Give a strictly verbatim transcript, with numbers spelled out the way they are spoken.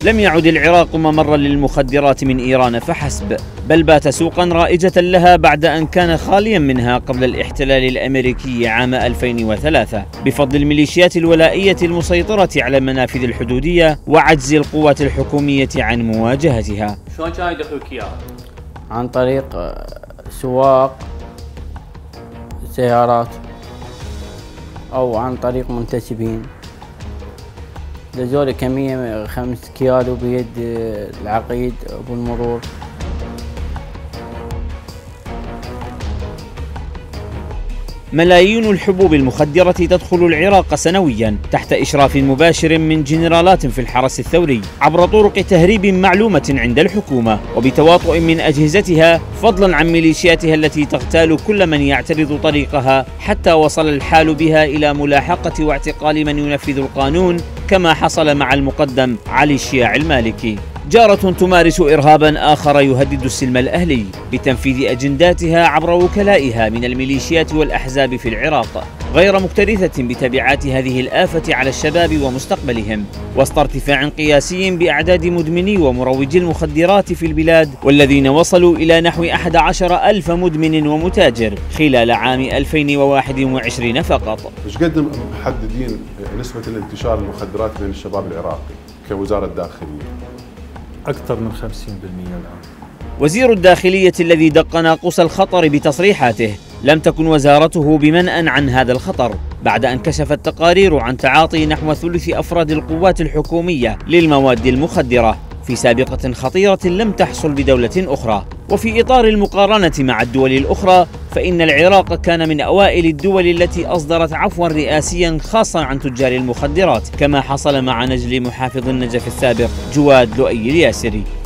لم يعد العراق ممرا للمخدرات من إيران فحسب، بل بات سوقا رائجة لها بعد أن كان خاليا منها قبل الاحتلال الأمريكي عام ألفين وثلاثة بفضل الميليشيات الولائية المسيطرة على المنافذ الحدودية وعجز القوات الحكومية عن مواجهتها. شلون كانوا يدخلوك اياها؟ عن طريق سواق سيارات أو عن طريق منتسبين. لزول كمية خمس كيلو بيد العقيد أبو المرور. ملايين الحبوب المخدرة تدخل العراق سنويا تحت إشراف مباشر من جنرالات في الحرس الثوري عبر طرق تهريب معلومة عند الحكومة وبتواطؤ من أجهزتها، فضلا عن ميليشياتها التي تغتال كل من يعترض طريقها، حتى وصل الحال بها إلى ملاحقة واعتقال من ينفذ القانون كما حصل مع المقدم علي الشياع المالكي. جارة تمارس إرهابا آخر يهدد السلم الأهلي بتنفيذ أجنداتها عبر وكلائها من الميليشيات والأحزاب في العراق، غير مكترثة بتبعات هذه الآفة على الشباب ومستقبلهم، وسط ارتفاع قياسي بأعداد مدمني ومروجي المخدرات في البلاد، والذين وصلوا إلى نحو أحد عشر ألف مدمن ومتاجر خلال عام ألفين وواحد وعشرين فقط. ايش قد محددين نسبة الانتشار المخدرات بين الشباب العراقي كوزارة داخلية؟ أكثر من خمسين بالمئة الآن. وزير الداخلية الذي دق ناقوس الخطر بتصريحاته لم تكن وزارته بمنأى عن هذا الخطر، بعد أن كشفت تقارير عن تعاطي نحو ثلث أفراد القوات الحكومية للمواد المخدرة في سابقة خطيرة لم تحصل بدولة أخرى. وفي إطار المقارنة مع الدول الأخرى، فإن العراق كان من أوائل الدول التي أصدرت عفوا رئاسيا خاصا عن تجار المخدرات، كما حصل مع نجل محافظ النجف السابق جواد لؤي الياسري.